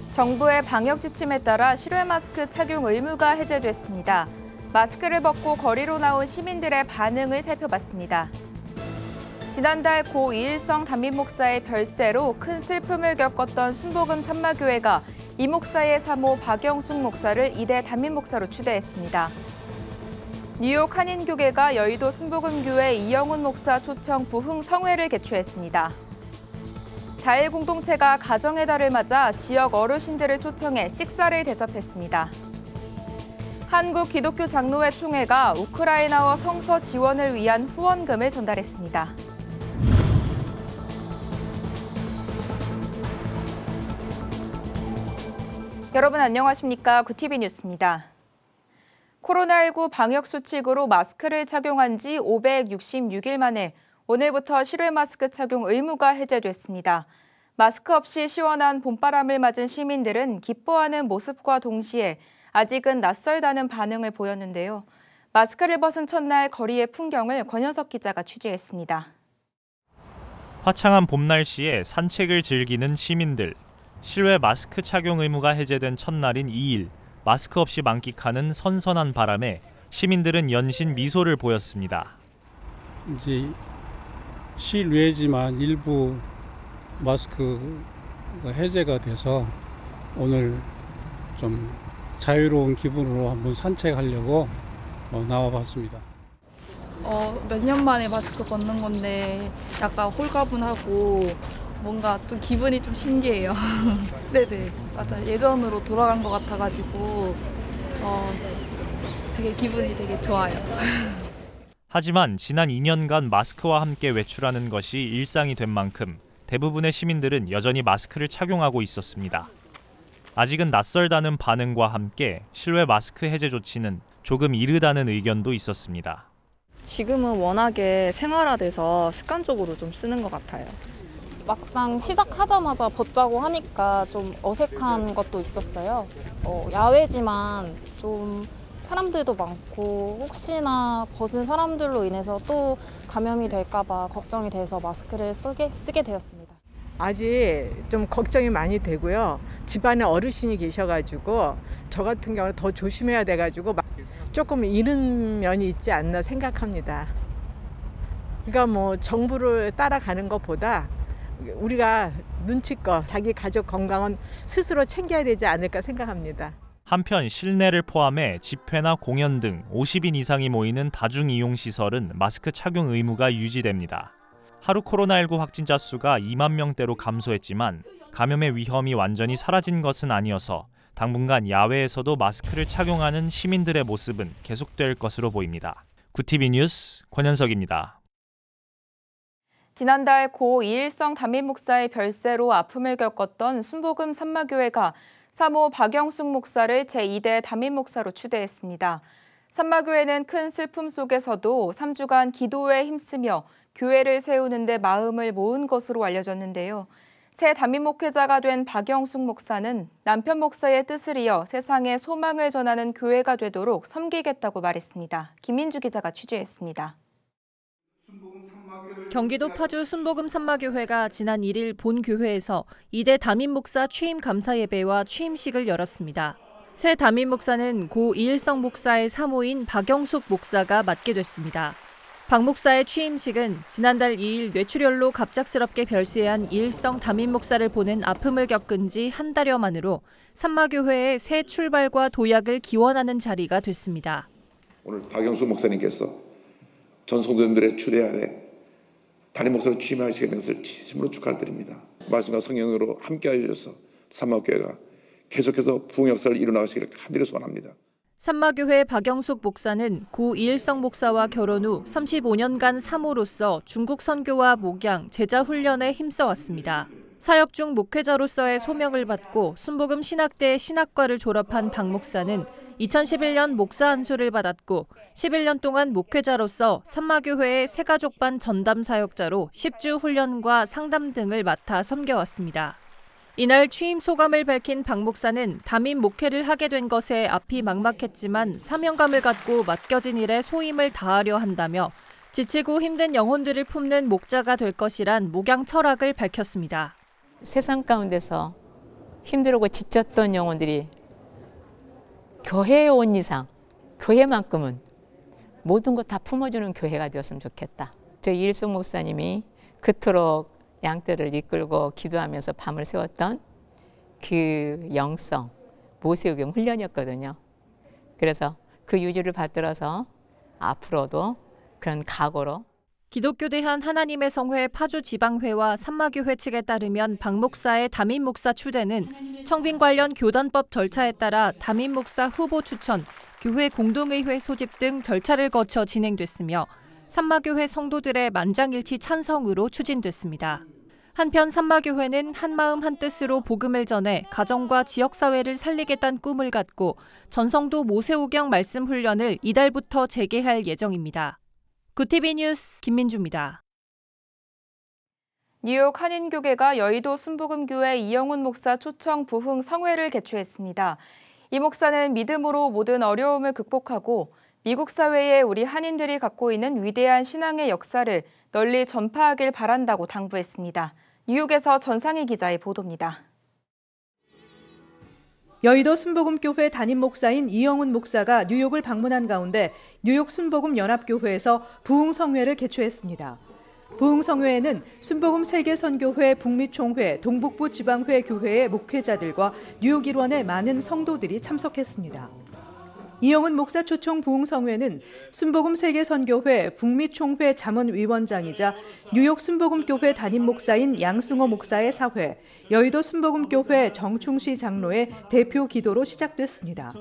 정부의 방역 지침에 따라 실외 마스크 착용 의무가 해제됐습니다. 마스크를 벗고 거리로 나온 시민들의 반응을 살펴봤습니다. 지난달 고 이일성 담임 목사의 별세로 큰 슬픔을 겪었던 순복음 참마교회가 이 목사의 사모 박영숙 목사를 이대 담임 목사로 추대했습니다. 뉴욕 한인교계가 여의도 순복음교회 이영훈 목사 초청 부흥 성회를 개최했습니다. 다일 공동체가 가정의 달을 맞아 지역 어르신들을 초청해 식사를 대접했습니다. 한국 기독교 장로회 총회가 우크라이나어 성서 지원을 위한 후원금을 전달했습니다. 여러분 안녕하십니까? 구티비 뉴스입니다. 코로나19 방역 수칙으로 마스크를 착용한 지 566일 만에 오늘부터 실외 마스크 착용 의무가 해제됐습니다. 마스크 없이 시원한 봄바람을 맞은 시민들은 기뻐하는 모습과 동시에 아직은 낯설다는 반응을 보였는데요. 마스크를 벗은 첫날 거리의 풍경을 권현석 기자가 취재했습니다. 화창한 봄 날씨에 산책을 즐기는 시민들. 실외 마스크 착용 의무가 해제된 첫날인 2일, 마스크 없이 만끽하는 선선한 바람에 시민들은 연신 미소를 보였습니다. 이제 실외지만 일부 마스크가 해제가 돼서 오늘 좀 자유로운 기분으로 한번 산책하려고 나와봤습니다. 몇 년 만에 마스크 벗는 건데 약간 홀가분하고 뭔가 또 기분이 좀 신기해요. 네네, 맞아요. 예전으로 돌아간 것 같아가지고 되게 기분이 되게 좋아요. 하지만 지난 2년간 마스크와 함께 외출하는 것이 일상이 된 만큼 대부분의 시민들은 여전히 마스크를 착용하고 있었습니다. 아직은 낯설다는 반응과 함께 실외 마스크 해제 조치는 조금 이르다는 의견도 있었습니다. 지금은 워낙에 생활화돼서 습관적으로 좀 쓰는 것 같아요. 막상 시작하자마자 벗자고 하니까 좀 어색한 것도 있었어요. 야외지만 좀 사람들도 많고 혹시나 벗은 사람들로 인해서 또 감염이 될까 봐 걱정이 돼서 마스크를 쓰게 되었습니다. 아직 좀 걱정이 많이 되고요. 집안에 어르신이 계셔가지고 저 같은 경우는 더 조심해야 돼가지고 조금 이른 면이 있지 않나 생각합니다. 그러니까 뭐 정부를 따라가는 것보다 우리가 눈치껏 자기 가족 건강은 스스로 챙겨야 되지 않을까 생각합니다. 한편 실내를 포함해 집회나 공연 등 50인 이상이 모이는 다중이용시설은 마스크 착용 의무가 유지됩니다. 하루 코로나19 확진자 수가 2만 명대로 감소했지만 감염의 위험이 완전히 사라진 것은 아니어서 당분간 야외에서도 마스크를 착용하는 시민들의 모습은 계속될 것으로 보입니다. 구티비 뉴스 권현석입니다. 지난달 고 이일성 담임 목사의 별세로 아픔을 겪었던 순복음 산마교회가 사모 박영숙 목사를 제2대 담임 목사로 추대했습니다. 산마교회는 큰 슬픔 속에서도 3주간 기도에 힘쓰며 교회를 세우는 데 마음을 모은 것으로 알려졌는데요. 새 담임 목회자가 된 박영숙 목사는 남편 목사의 뜻을 이어 세상에 소망을 전하는 교회가 되도록 섬기겠다고 말했습니다. 김민주 기자가 취재했습니다. 경기도 파주 순복음 산마교회가 지난 1일 본 교회에서 2대 담임 목사 취임 감사 예배와 취임식을 열었습니다. 새 담임 목사는 고 이일성 목사의 사모인 박영숙 목사가 맡게 됐습니다. 박 목사의 취임식은 지난달 2일 뇌출혈로 갑작스럽게 별세한 이일성 담임 목사를 보는 아픔을 겪은 지 한 달여 만으로 산마교회의 새 출발과 도약을 기원하는 자리가 됐습니다. 오늘 박영숙 목사님께서 전 성도님들의 추대 아래 담임 목사로 취임하시게 된 것을 진심으로 축하드립니다. 말씀과 성령으로 함께하여 주셔서 산마교회가 계속해서 부흥 역사를 이루어나가시기를 간절히 소원합니다. 산마교회 박영숙 목사는 고 이일성 목사와 결혼 후 35년간 사모로서 중국 선교와 목양, 제자 훈련에 힘써왔습니다. 사역 중 목회자로서의 소명을 받고 순복음 신학대 신학과를 졸업한 박 목사는 2011년 목사 안수를 받았고 11년 동안 목회자로서 산마교회의 새가족반 전담 사역자로 10주 훈련과 상담 등을 맡아 섬겨왔습니다. 이날 취임 소감을 밝힌 박 목사는 담임 목회를 하게 된 것에 앞이 막막했지만 사명감을 갖고 맡겨진 일에 소임을 다하려 한다며 지치고 힘든 영혼들을 품는 목자가 될 것이란 목양 철학을 밝혔습니다. 세상 가운데서 힘들고 지쳤던 영혼들이 교회에 온 이상, 교회만큼은 모든 것 다 품어주는 교회가 되었으면 좋겠다. 저희 이일성 목사님이 그토록 양떼를 이끌고 기도하면서 밤을 새웠던 그 영성, 모세오경 훈련이었거든요. 그래서 그 유지를 받들어서 앞으로도 그런 각오로 기독교 대한 하나님의 성회 파주지방회와 산마교회 측에 따르면 박 목사의 담임 목사 추대는 청빙 관련 교단법 절차에 따라 담임 목사 후보 추천, 교회 공동의회 소집 등 절차를 거쳐 진행됐으며 산마교회 성도들의 만장일치 찬성으로 추진됐습니다. 한편 산마교회는 한마음 한뜻으로 복음을 전해 가정과 지역사회를 살리겠다는 꿈을 갖고 전성도 모세오경 말씀 훈련을 이달부터 재개할 예정입니다. 구티비 뉴스 김민주입니다. 뉴욕 한인교계가 여의도 순복음교회 이영훈 목사 초청 부흥 성회를 개최했습니다. 이 목사는 믿음으로 모든 어려움을 극복하고 미국 사회에 우리 한인들이 갖고 있는 위대한 신앙의 역사를 널리 전파하길 바란다고 당부했습니다. 뉴욕에서 전상희 기자의 보도입니다. 여의도 순복음교회 담임 목사인 이영훈 목사가 뉴욕을 방문한 가운데 뉴욕 순복음연합교회에서 부흥성회를 개최했습니다. 부흥성회에는 순복음 세계선교회 북미총회 동북부 지방회 교회의 목회자들과 뉴욕 일원의 많은 성도들이 참석했습니다. 이영훈 목사 초청 부흥성회는 순복음 세계선교회 북미총회 자문위원장이자 뉴욕 순복음교회 담임 목사인 양승호 목사의 사회, 여의도 순복음교회 정충시 장로의 대표 기도로 시작됐습니다.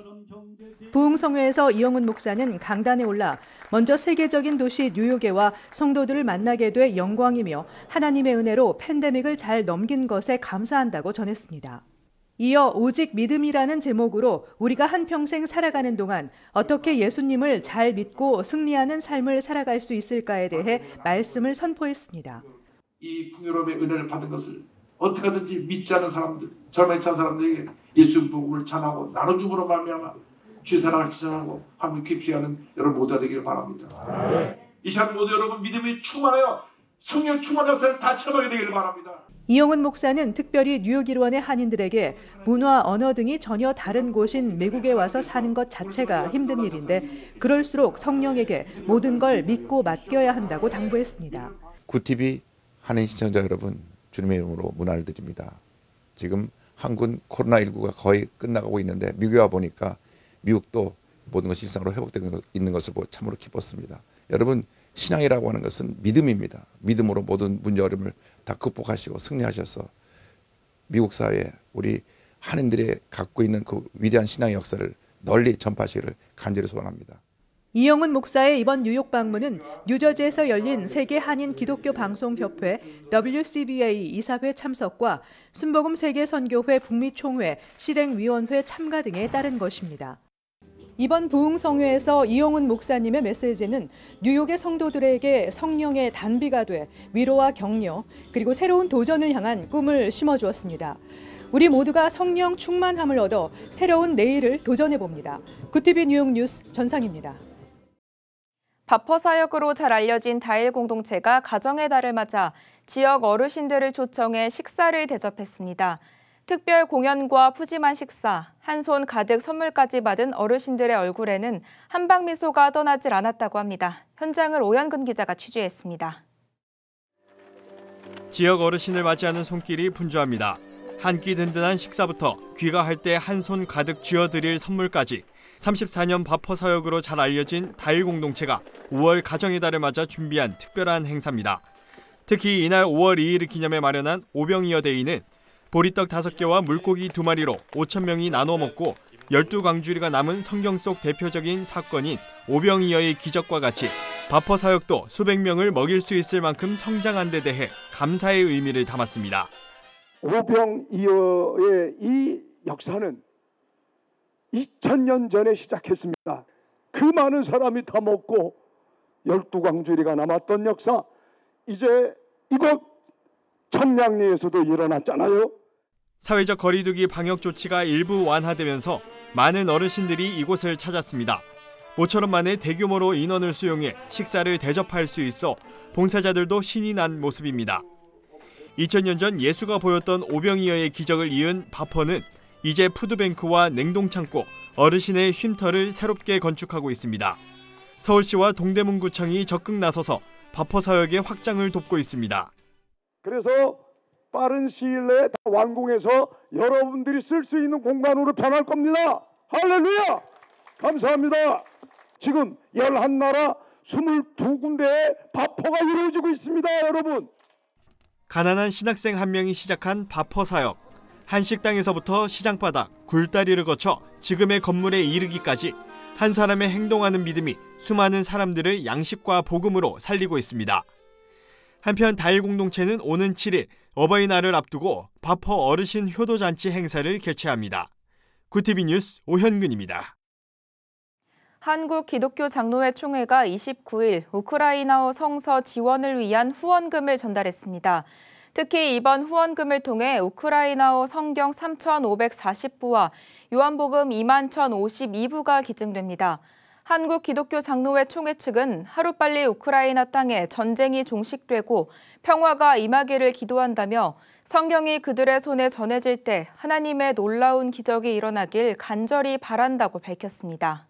부흥성회에서 이영훈 목사는 강단에 올라 먼저 세계적인 도시 뉴욕에 와 성도들을 만나게 돼 영광이며 하나님의 은혜로 팬데믹을 잘 넘긴 것에 감사한다고 전했습니다. 이어 오직 믿음이라는 제목으로 우리가 한평생 살아가는 동안 어떻게 예수님을 잘 믿고 승리하는 삶을 살아갈 수 있을까에 대해 말씀을 선포했습니다. 이 풍요로움의 은혜를 받은 것을 어떻게 하든지 믿지 않은 사람들, 젊은 찬 사람들에게 예수 복음을 전하고 나눠줌으로 말미암아 주의 사랑을 지정하고 함께 깊이 하는 여러분 모두가 되기를 바랍니다. 이 시간 모두 여러분 믿음이 충만하여 성령 충만 역사를 다 체험하게 되기를 바랍니다. 이영훈 목사는 특별히 뉴욕 일원의 한인들에게 문화, 언어 등이 전혀 다른 곳인 미국에 와서 사는 것 자체가 힘든 일인데 그럴수록 성령에게 모든 걸 믿고 맡겨야 한다고 당부했습니다. 구티비 한인 시청자 여러분, 주님의 이름으로 문안을 드립니다. 지금 한국은 코로나19가 거의 끝나가고 있는데 미국에 와 보니까 미국도 모든 것이 일상으로 회복되고 있는 것을 보고 참으로 기뻤습니다. 여러분, 신앙이라고 하는 것은 믿음입니다. 믿음으로 모든 문제 어려움을 다 극복하시고 승리하셔서 미국 사회에 우리 한인들이 갖고 있는 그 위대한 신앙의 역사를 널리 전파하시기를 간절히 소원합니다. 이영훈 목사의 이번 뉴욕 방문은 뉴저지에서 열린 세계 한인 기독교 방송협회 WCBA 이사회 참석과 순복음 세계선교회 북미총회 실행위원회 참가 등에 따른 것입니다. 이번 부흥성회에서 이영훈 목사님의 메시지는 뉴욕의 성도들에게 성령의 단비가 돼 위로와 격려 그리고 새로운 도전을 향한 꿈을 심어주었습니다. 우리 모두가 성령 충만함을 얻어 새로운 내일을 도전해봅니다. 구티비 뉴욕 뉴스 전상입니다. 바퍼 사역으로 잘 알려진 다일 공동체가 가정의 달을 맞아 지역 어르신들을 초청해 식사를 대접했습니다. 특별 공연과 푸짐한 식사, 한 손 가득 선물까지 받은 어르신들의 얼굴에는 한방 미소가 떠나질 않았다고 합니다. 현장을 오현근 기자가 취재했습니다. 지역 어르신을 맞이하는 손길이 분주합니다. 한 끼 든든한 식사부터 귀가할 때 한 손 가득 쥐어드릴 선물까지 34년 바퍼 사역으로 잘 알려진 다일 공동체가 5월 가정의 달을 맞아 준비한 특별한 행사입니다. 특히 이날 5월 2일을 기념해 마련한 오병이어데이는 보리떡 5개와 물고기 2마리로 5,000명이 나눠 먹고 12광주리가 남은 성경 속 대표적인 사건인 오병이어의 기적과 같이 바퍼 사역도 수백 명을 먹일 수 있을 만큼 성장한 데 대해 감사의 의미를 담았습니다. 오병이어의 이 역사는 2000년 전에 시작했습니다. 그 많은 사람이 다 먹고 12광주리가 남았던 역사, 이제 이곳 청량리에서도 일어났잖아요. 사회적 거리두기 방역 조치가 일부 완화되면서 많은 어르신들이 이곳을 찾았습니다. 모처럼 만에 대규모로 인원을 수용해 식사를 대접할 수 있어 봉사자들도 신이 난 모습입니다. 2000년 전 예수가 보였던 오병이어의 기적을 이은 바퍼는 이제 푸드뱅크와 냉동창고, 어르신의 쉼터를 새롭게 건축하고 있습니다. 서울시와 동대문구청이 적극 나서서 바퍼 사역의 확장을 돕고 있습니다. 그래서 빠른 시일 내에 다 완공해서 여러분들이 쓸 수 있는 공간으로 변할 겁니다. 할렐루야! 감사합니다. 지금 11나라 22군데의 바퍼가 이루어지고 있습니다, 여러분. 가난한 신학생 한 명이 시작한 바퍼 사역. 한 식당에서부터 시장바닥, 굴다리를 거쳐 지금의 건물에 이르기까지 한 사람의 행동하는 믿음이 수많은 사람들을 양식과 복음으로 살리고 있습니다. 한편 다일 공동체는 오는 7일 어버이날을 앞두고 바퍼 어르신 효도잔치 행사를 개최합니다. 구티비 뉴스 오현근입니다. 한국기독교장로회 총회가 29일 우크라이나 성서 지원을 위한 후원금을 전달했습니다. 특히 이번 후원금을 통해 우크라이나어 성경 3,540부와 요한복음 21,052부가 기증됩니다. 한국기독교장로회 총회 측은 하루빨리 우크라이나 땅에 전쟁이 종식되고 평화가 임하기를 기도한다며 성경이 그들의 손에 전해질 때 하나님의 놀라운 기적이 일어나길 간절히 바란다고 밝혔습니다.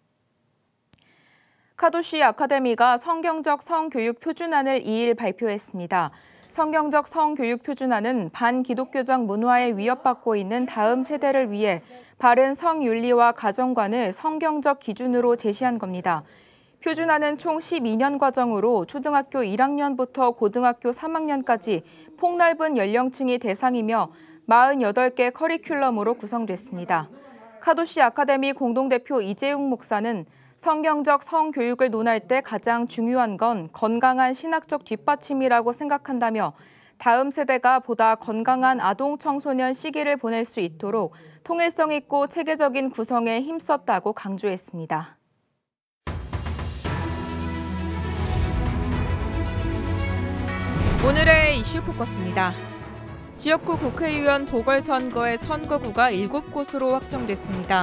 카도시 아카데미가 성경적 성교육 표준안을 2일 발표했습니다. 성경적 성교육 표준안은 반기독교적 문화에 위협받고 있는 다음 세대를 위해 바른 성윤리와 가정관을 성경적 기준으로 제시한 겁니다. 표준안은 총 12년 과정으로 초등학교 1학년부터 고등학교 3학년까지 폭넓은 연령층이 대상이며 48개 커리큘럼으로 구성됐습니다. 카도시 아카데미 공동대표 이재웅 목사는 성경적 성교육을 논할 때 가장 중요한 건 건강한 신학적 뒷받침이라고 생각한다며 다음 세대가 보다 건강한 아동 청소년 시기를 보낼 수 있도록 통일성 있고 체계적인 구성에 힘썼다고 강조했습니다. 오늘의 이슈 포커스입니다. 지역구 국회의원 보궐선거의 선거구가 7곳으로 확정됐습니다.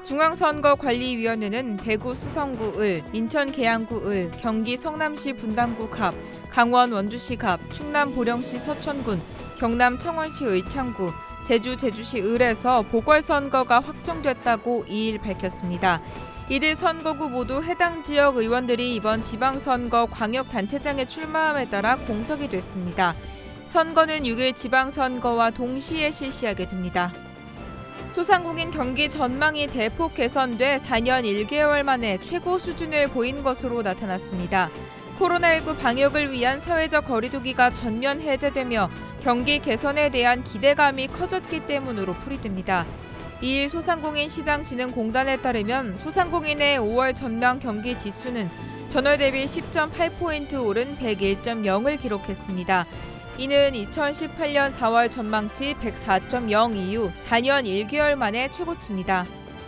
중앙선거관리위원회는 대구 수성구 을, 인천 계양구 을, 경기 성남시 분당구 갑, 강원 원주시 갑, 충남 보령시 서천군, 경남 청원시 의창구, 제주시 을에서 보궐선거가 확정됐다고 2일 밝혔습니다. 이들 선거구 모두 해당 지역 의원들이 이번 지방선거 광역단체장에 출마함에 따라 공석이 됐습니다. 선거는 6일 지방선거와 동시에 실시하게 됩니다. 소상공인 경기 전망이 대폭 개선돼 4년 1개월 만에 최고 수준을 보인 것으로 나타났습니다. 코로나19 방역을 위한 사회적 거리두기가 전면 해제되며 경기 개선에 대한 기대감이 커졌기 때문으로 풀이됩니다. 2일 소상공인시장진흥공단에 따르면 소상공인의 5월 전망 경기 지수는 전월 대비 10.8포인트 오른 101.0을 기록했습니다. 이는 2018년 4월 전망치 104.0 이후 4년 1개월 만에 최고치입니다.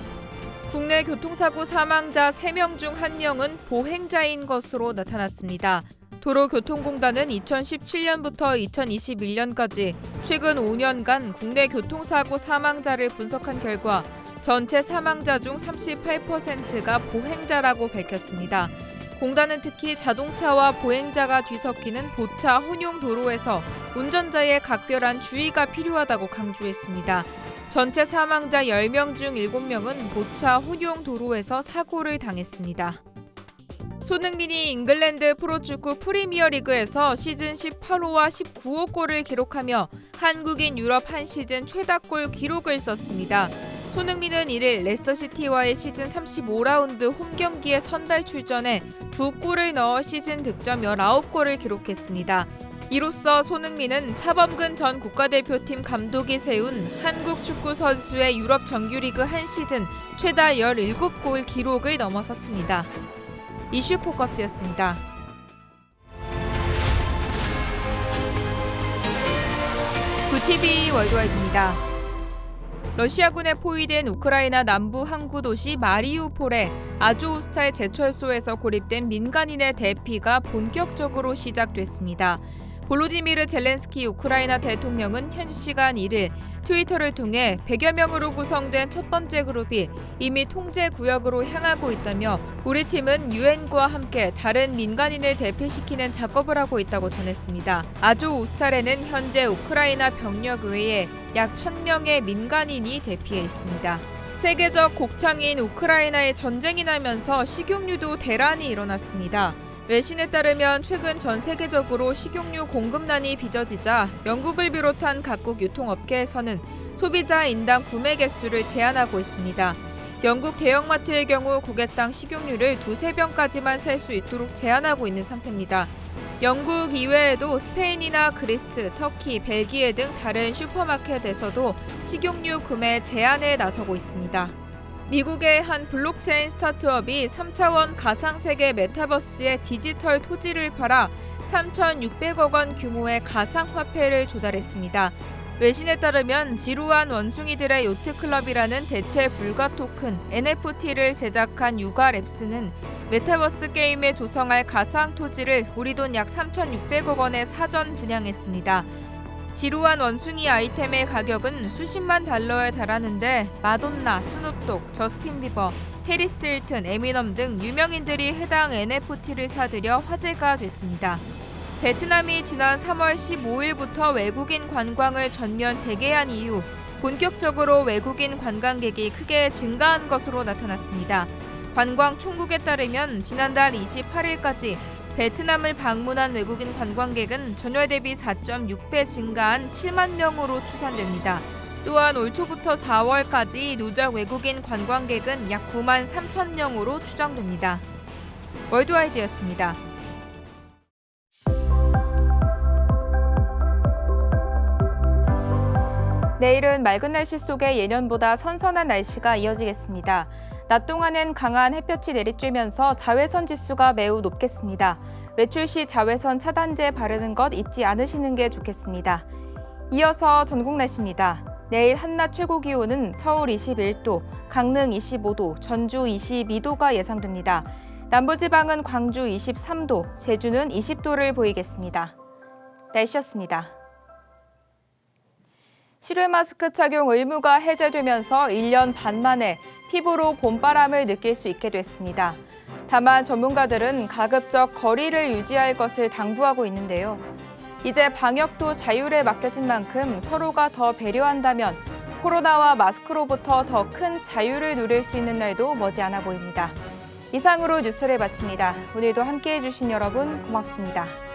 국내 교통사고 사망자 3명 중 1명은 보행자인 것으로 나타났습니다. 도로교통공단은 2017년부터 2021년까지 최근 5년간 국내 교통사고 사망자를 분석한 결과 전체 사망자 중 38%가 보행자라고 밝혔습니다. 공단은 특히 자동차와 보행자가 뒤섞이는 보차 혼용 도로에서 운전자의 각별한 주의가 필요하다고 강조했습니다. 전체 사망자 10명 중 7명은 보차 혼용 도로에서 사고를 당했습니다. 손흥민이 잉글랜드 프로축구 프리미어리그에서 시즌 18호와 19호 골을 기록하며 한국인 유럽 한 시즌 최다골 기록을 썼습니다. 손흥민은 1일 레스터시티와의 시즌 35라운드 홈경기에 선발 출전해 2골을 넣어 시즌 득점 19골을 기록했습니다. 이로써 손흥민은 차범근 전 국가대표팀 감독이 세운 한국 축구 선수의 유럽 정규리그 한 시즌 최다 17골 기록을 넘어섰습니다. 이슈 포커스였습니다. 구티비 월드와이드입니다. 러시아군에 포위된 우크라이나 남부 항구 도시 마리우폴의 아조우스탈 제철소에서 고립된 민간인의 대피가 본격적으로 시작됐습니다. 볼로디미르 젤렌스키 우크라이나 대통령은 현지 시간 1일 트위터를 통해 100여 명으로 구성된 첫 번째 그룹이 이미 통제 구역으로 향하고 있다며 우리 팀은 유엔과 함께 다른 민간인을 대피시키는 작업을 하고 있다고 전했습니다. 아조우스탈에는 현재 우크라이나 병력 외에 약 1,000명의 민간인이 대피해 있습니다. 세계적 곡창인 우크라이나에 전쟁이 나면서 식용유도 대란이 일어났습니다. 외신에 따르면 최근 전 세계적으로 식용유 공급난이 빚어지자 영국을 비롯한 각국 유통업계에서는 소비자 인당 구매 개수를 제한하고 있습니다. 영국 대형마트의 경우 고객당 식용유를 2~3병까지만 살 수 있도록 제한하고 있는 상태입니다. 영국 이외에도 스페인이나 그리스, 터키, 벨기에 등 다른 슈퍼마켓에서도 식용유 구매 제한에 나서고 있습니다. 미국의 한 블록체인 스타트업이 3차원 가상세계 메타버스의 디지털 토지를 팔아 3,600억 원 규모의 가상화폐를 조달했습니다. 외신에 따르면 지루한 원숭이들의 요트클럽이라는 대체 불가 토큰 NFT를 제작한 유가랩스는 메타버스 게임에 조성할 가상 토지를 우리 돈 약 3,600억 원에 사전 분양했습니다. 지루한 원숭이 아이템의 가격은 수십만 달러에 달하는데 마돈나, 스눕독, 저스틴 비버, 페리스 힐튼, 에미넘 등 유명인들이 해당 NFT를 사들여 화제가 됐습니다. 베트남이 지난 3월 15일부터 외국인 관광을 전면 재개한 이후 본격적으로 외국인 관광객이 크게 증가한 것으로 나타났습니다. 관광 총국에 따르면 지난달 28일까지 베트남을 방문한 외국인 관광객은 전월 대비 4.6배 증가한 7만 명으로 추산됩니다. 또한 올 초부터 4월까지 누적 외국인 관광객은 약 9만 3천 명으로 추정됩니다. 월드와이드였습니다. 내일은 맑은 날씨 속에 예년보다 선선한 날씨가 이어지겠습니다. 낮 동안은 강한 햇볕이 내리쬐면서 자외선 지수가 매우 높겠습니다. 외출 시 자외선 차단제 바르는 것 잊지 않으시는 게 좋겠습니다. 이어서 전국 날씨입니다. 내일 한낮 최고 기온은 서울 21도, 강릉 25도, 전주 22도가 예상됩니다. 남부지방은 광주 23도, 제주는 20도를 보이겠습니다. 날씨였습니다. 실외 마스크 착용 의무가 해제되면서 1년 반 만에 피부로 봄바람을 느낄 수 있게 됐습니다. 다만 전문가들은 가급적 거리를 유지할 것을 당부하고 있는데요. 이제 방역도 자율에 맡겨진 만큼 서로가 더 배려한다면 코로나와 마스크로부터 더 큰 자유를 누릴 수 있는 날도 머지않아 보입니다. 이상으로 뉴스를 마칩니다. 오늘도 함께해 주신 여러분 고맙습니다.